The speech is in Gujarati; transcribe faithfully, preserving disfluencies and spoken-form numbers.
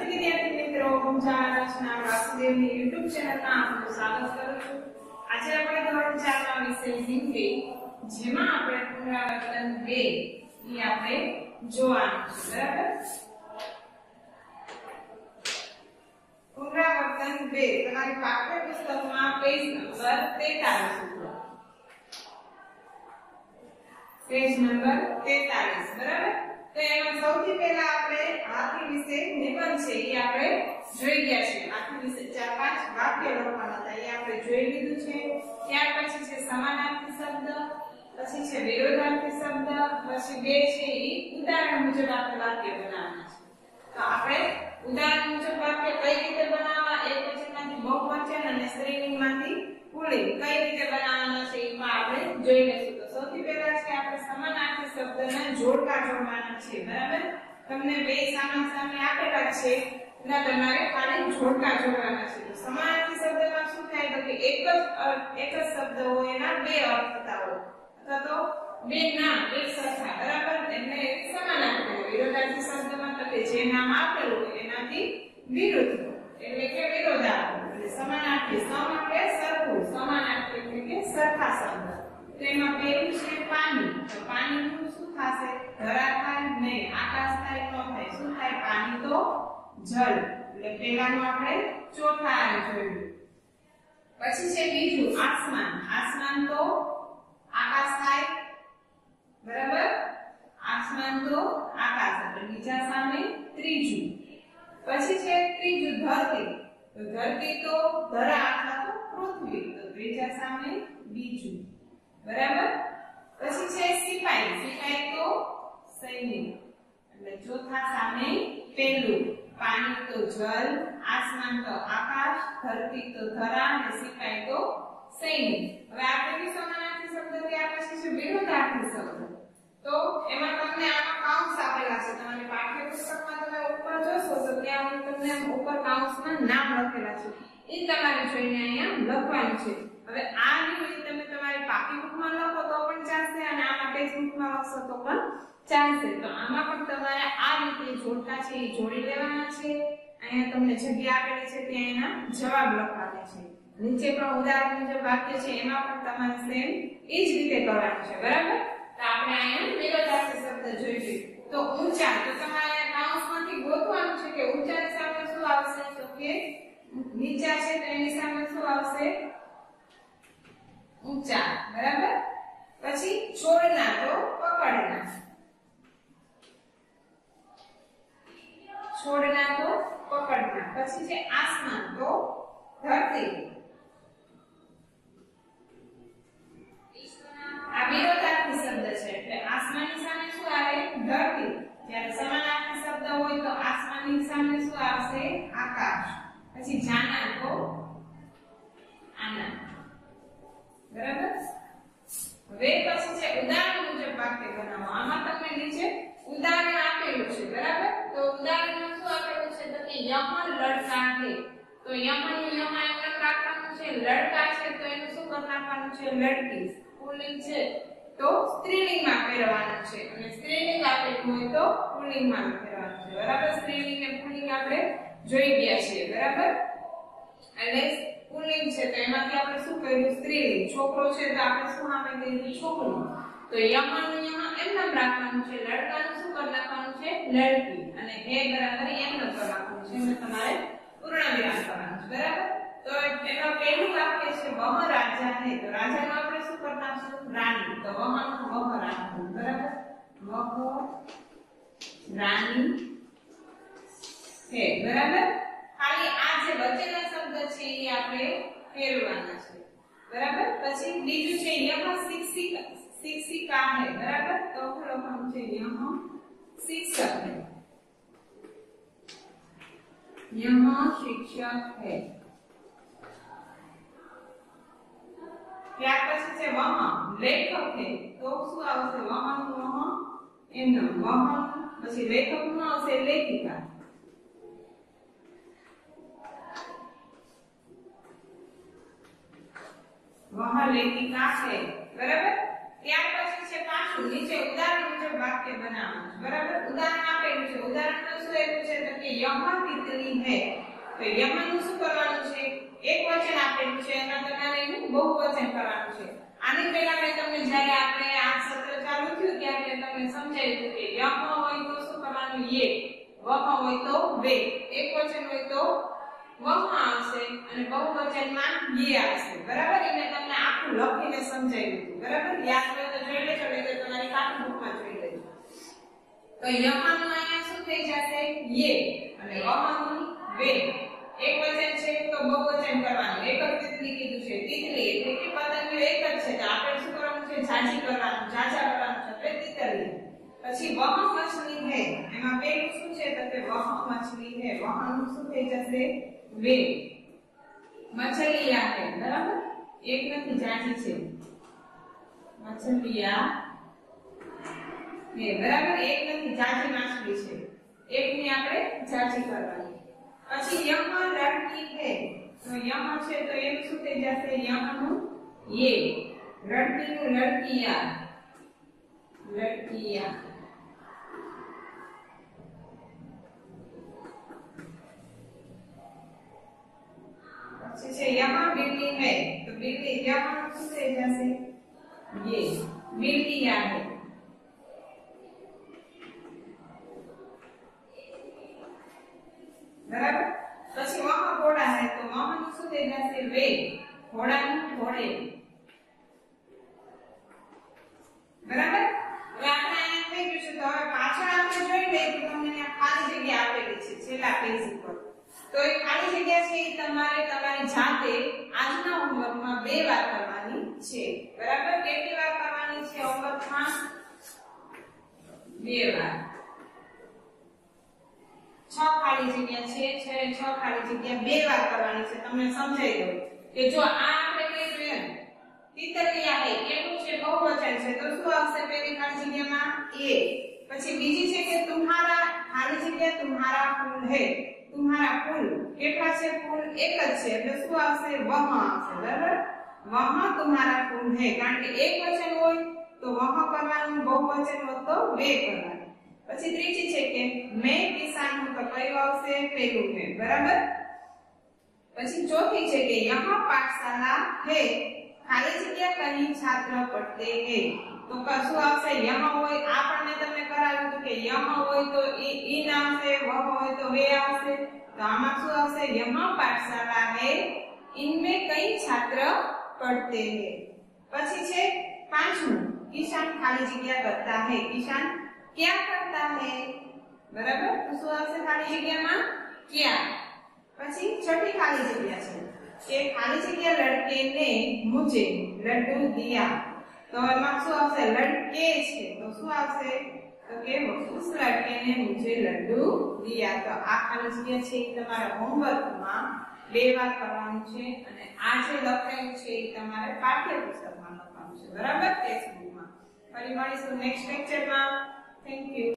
વિદ્યાર્થી મિત્રો, હું શાળા રચના વાસુદેવની YouTube ચેનલમાં આપનું સ્વાગત કરું છું। આજે આપણે ધોરણ ચાર ના વિષય હિન્દી, જેમાં આપણે પુનરાવર્તન બે ની આપણે જોવાનું છે, બરાબર। પુનરાવર્તન બે તમારી પાઠ્યપુસ્તકમાં પેજ નંબર તેતાલીસ ઉપર પેજ નંબર તેતાલીસ, બરાબર। તો એમાં સૌથી પહેલા આપણે હાથી વિશે નિબંધ છે એ આપણે જોઈ ગયા છે। હાથી વિશે ચાર પાંચ વાક્ય લખવાના હતા, એ આપણે જોઈ લીધું છે। ત્યાર પછી છે સમાનાર્થી શબ્દ, પછી છે વિરોધાર્થી શબ્દ, પછી બે છે એ ઉદાહરણ મુજબ આપણે વાક્ય બનાવવાના છે। તો આપણે ઉદાહરણ મુજબ વાક્ય કઈ રીતે બનાવવા, એકવચનમાંથી બહુવચન અને સ્ત્રીલિંગમાંથી પુલ્લિંગ કઈ રીતે બનાવવાના છે એ આપણે જોઈ લઈશું। તો સૌથી પહેલા છે આપણે સમાનાર્થી શબ્દના જોડકા જોડવાના છે, બરાબર। તમને બે સામા સામે આપેલા છે, ના તમારે ખાલી જોડકા જોડવાના છે। તો સમાનાર્થી શબ્દમાં શું થાય તો કે એક જ એક જ શબ્દ હોય એના બે અર્થ થતા હોય, અથવા તો બે નામ એક સરખા, બરાબર, એટલે સમાનાર્થી હોય। વિરોધાર્થી શબ્દમાં તો કે જે નામ આપેલું હોય એનાથી વિરુદ્ધ એટલે કે વિરોધાર્થી, એટલે સમાનાર્થી સમ એટલે સરખું, સમાનાર્થી એટલે કે સરખા શબ્દ। તો એમાં પહેલું છે પાણી, તો પાણીનું શું થશે? ધરા થાય નહીં, આકાશ થાય ન થાય, શું થાય? પાણી તો જળ, એટલે પહેલાનું આપણે ચોથા જોયું। પછી છે બીજું આસમાન, આસમાન તો આકાશ થાય, બરાબર, આસમાન તો આકાશ, એટલે બીજા સામે ત્રીજું। પછી છે ત્રીજું ધરતી, તો ધરતી તો ધરા અથવા તો પૃથ્વી, તો ત્રીજા સામે બીજું, બરાબર। પછી છે સિપાઈ, સિપાઈ તો સૈનિક, એટલે ચોથા સામે પહેલું। પાણી તો જલ, આસમાન તો આકાશ, ધરતી તો ધરા અને સિપાઈ તો સૈનિક। હવે આ કેવી સમાનાર્થી શબ્દ ત્યાર પછી છે વિરોધાર્થી શબ્દ। તો એમાં તમને આમાં કાઉન્સ આપેલા છે, તમારી પાઠ્યપુસ્તકમાં તમે ઉપર જોશો તો ત્યાં તમને ઉપર કાઉન્સમાં નામ લખેલા છે, એ તમારે જોઈને અહીંયા લખવાનું છે। હવે આ રીતે તમે તમારી પાકી બુકમાં લખો તો પણ ચાલશે અને આમાં ટેક્સ્ટ બુકમાં લખશો તો પણ ચાલશે। તો આમાં પણ તમારે આ રીતે જોડકા છે એ જોડી લેવાના છે। અહીંયા તમને જગ્યા આપેલી છે ત્યાં એના જવાબ લખવાના છે। નીચે પણ ઉદાહરણ મુજબ વાક્ય છે એમાં પણ તમારે સેમ એ જ રીતે કરવાનું છે, બરાબર। તો આપણે અહીંયા વિરોધાર્થી શબ્દ જોઈશું। તો ઊંચા, તો તમારે કાઉન્સમાંથી ગોતવાનું છે કે ઊંચાની સામે શું આવશે, તો કે નીચા છે તો એની સામે શું આવશે? ઊંચા, બરાબર। પછી છોડના તો પકડના, છોડના તો પકડના। પછી છે આસમાન તો ધરતી, આ વિરોધાર્થી શબ્દ છે એટલે આસમાનની સામે શું આવે? ધરતી। જ્યારે સમાનાર્થી શબ્દ હોય તો આસમાનની સામે શું આવશે? આકાશ। પછી જાના તો આના, બરાબર। હવે પછી છે ઉદાહરણ મુજબ વાક્ય બનાવો। આમાં તમને નીચે ઉદાહરણ આપેલું છે, બરાબર। તો ઉદાહરણમાં શું આપેલું છે તો કે યમન લડકા હે, તો યમન નું યમન એમ રાખવાનું છે, લડકા છે તો એનું શું કરી નાખવાનું છે? લડકી। પુલ્લિંગ છે તો સ્ત્રીલિંગમાં ફેરવવાનું છે, અને સ્ત્રીલિંગ આપેલું હોય તો પુલ્લિંગમાં ફેરવવાનું છે, બરાબર। સ્ત્રીલિંગ ને પુલ્લિંગ આપણે જોઈ ગયા છે, બરાબર। એટલે પુલ્લિંગ છે તો એમાંથી આપણે શું કહ્યું? સ્ત્રીલિંગ। છોકરો છે તો આપણે શું નામે કહ્યું? છોકરું। તો યમન નું યમન એમ નામ રાખવાનું છે, લડકાનું શું કરી નાખવાનું છે? લડકી, અને હે બરાબર એમ નામ કરી નાખવાનું છે, એટલે તમારે પૂર્ણ વિરામ કરવાનું છે, બરાબર। તો એમાં પહેલું વાક્ય છે વહ રાજા હે, તો રાજાનું આપણે શું કરી નાખશું? રાણી। તો વહનું વહ રાખવું, બરાબર। વહ રાણી હે, બરાબર। ખાલી આ જે વચ્ચેના શબ્દ છે એ આપણે ફેરવવાના છે, બરાબર। પછી બીજું છે યહ શિક્ષિકા, શિક્ષિકા હે, બરાબર। તો લખવાનું છે યહ શિક્ષક હે, યહ શિક્ષક હે। ત્યાર પછી છે વહ લેખક હે, તો શું આવશે? વહનું વહ એમનો વહ, પછી લેખકનું આવશે લેખિકા, વહ લેખિકા છે, બરાબર। ત્યાર પછી છે પાછું નીચે ઉદાહરણ મુજબ વાક્ય બનાવવાનું છે, બરાબર। ઉદાહરણ આપેલું છે, ઉદાહરણ શું આપ્યું છે તો કે યહ તિતલી હૈ તો યહ નું શું કરવાનું છે એક વચન આપેલું છે અને તમારે એનું બહુવચન કરવાનું છે આની પહેલા મેં તમને જ્યારે આપણે આ સત્ર ચાલુ થયું ત્યારે તમને સમજાવ્યું કે યહ હોય તો શું કરવાનું યે વહ હોય તો વે એક વચન હોય તો વહ આવશે અને બહુવચનમાં યે આવશે બરાબર એને તમને આખું લખીને સમજાવ્યું હતું બરાબર યાદ હોય તો જોઈ લેજો એટલે તમારી પાઠ બુકમાં જોઈ લેજો તો યહ નું અહીંયા શું થઈ જશે યે અને વહ નું વે એક વચન છે તો બહુવચન કરવાનું એક જ તિતલી કીધું છે તિતલી એટલે કે પતંગિયો એક જ છે તો આપણે શું કરવાનું છે જાજી કરવાનું જાજા કરવાનું છે એટલે તિતલી પછી વહ મછલી હે એમાં પેલું શું છે તો કે વહ મછલી હે વહ નું શું થઈ જશે વે મછલિયા હે બરાબર એક નથી જાજી છે મછલિયા હે બરાબર એક નથી જાજી માછલી છે એકની આપણે જાજી કરવાની પછી યહ લડકી હે તો યહ છે તો એનું શું થઈ જશે યહ નું યે લડકી નું લડકિયા લડકિયા પછી છે યહ બિલ્લી હે તો બિલ્લી યહ નું શું થઈ જશે યે બિલ્લિયા હે બરાબર પછી વહ ઘોડા હે તો વહ નું શું થઈ જશે વે ઘોડાનું ઘોડે બરાબર હવે આપણે અહીંયા થઈ ગયું છે તો હવે પાછળ આપણે જોઈ લઈએ તો તમને આ ખાલી જગ્યા આપેલી છે છેલ્લા પેજ ઉપર તો એ ખાલી જગ્યા છે એ તમારે તમારી જાતે આજના હોમવર્કમાં બે વાર કરવાની છે બરાબર કેટલી વાર કરવાની છે હોમવર્કમાં બે વાર છ ખાલી જગ્યા છે છે છ ખાલી જગ્યા બે વાર કરવાની છે તમને સમજાઈ દઉં કે જો આ આપણે કહી જોઈએ તિતલિયા હે એનું છે બહુવચન છે તો શું આવશે પહેલી ખાલી જગ્યામાં એ પછી બીજી છે કે તુમ્હારા ખાલી જગ્યા તુમ્હારા ફૂલ હે તુમ્હારા ફૂલ કેટલા છે ફૂલ એક જ છે એટલે શું આવશે વહ આવશે બરાબર વહ તુમ્હારા ફૂલ હે કારણ કે એક વચન હોય તો વહ કરવાનું બહુવચન હોય તો બે કરવાનું પછી ત્રીજી છે કે મેં કિસાન હું તો કયું આવશે પેલું મેં બરાબર પછી ચોથી છે કે યહાં પાઠશાલા હે ખાલી જગ્યા કहीं છાત્ર પડતે હે તો કશું આવશે યહાં હોય આ પણ મેં તમને કરાવ્યું હતું કે યહાં હોય તો ઈ ઈન આવશે વહ હોય તો વે આવશે તો આમાં શું આવશે યહાં પાઠશાલા હે इनमें कई छात्र पढ़ते हैं પછી છે પાંચમું કિસાન ખાલી જગ્યા કરતા હે કિસાન क्या करता है बराबर तो શું આવશે ખાલી જગ્યામાં क्या પછી છઠ્ઠી ખાલી જગ્યા છે કે ખાલી જગ્યા લડકે ને મુझे लड्डू दिया તો એમાં શું આવશે લડકે છે તો શું આવશે તો કે उस लड़के ने मुझे लड्डू दिया તો આ ખાલી જગ્યા છે એ તમારા હોમવર્કમાં બે વાર કરવાનું છે અને આ જે લખાયું છે એ તમારે પાઠ્યપુસ્તકમાં લખવાનું છે બરાબર ટેક્સ્ટ બુકમાં ફરી મળીશું નેક્સ્ટ લેક્ચરમાં થેન્ક યુ